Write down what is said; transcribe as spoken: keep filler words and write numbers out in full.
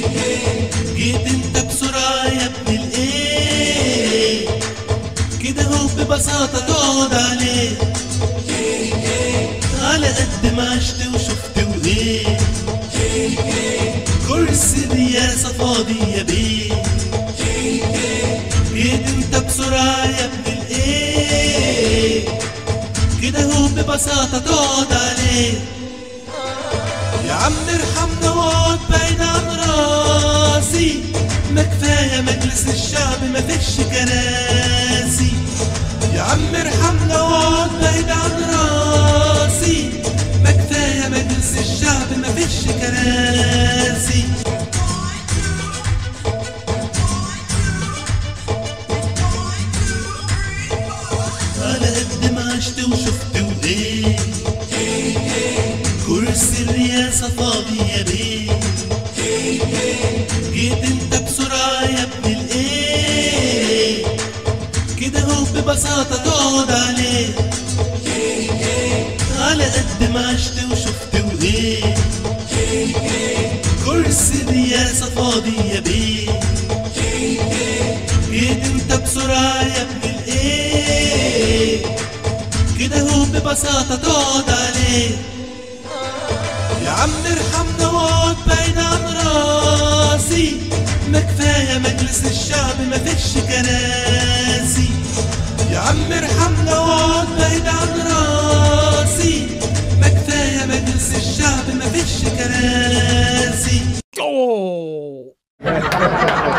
جيت انت بسرعة يا ابن الايه، كده هو ببساطة تقعد عليه، على قد ما عشت وشفت وايه، كرسي الرئاسة فاضي يا بيه. جيت انت بسرعة يا ابن الايه، كده هو ببساطة تقعد عليه، يا عم ارحمنا واقعد بعيد عن راسي، ما كفاية مجلس الشعب ما فيش كراسي، يا عم ارحمنا واقعد بعيد عن راسي، ما كفاية مجلس الشعب ما فيش كراسي. على قد ما عشت وشفت وايه، كرسي الرئاسة فاضي يا بيه. جيت انت بسرعة يا ابن الايه، كده هو ببساطة تقعد عليه، على قد ما عشت وشفت وايه، كرسي الرئاسة فاضي يا بيه. جيت انت بسرعة يا ابن الايه، كده هو ببساطة تقعد عليه، يا عم ارحمنا واقعد بعيد عن راسي، ما كفاية مجلس الشعب ما فيش كراسي، يا عم ارحمنا واقعد بعيد عن راسي، ما كفاية مجلس الشعب ما فيش كراسي.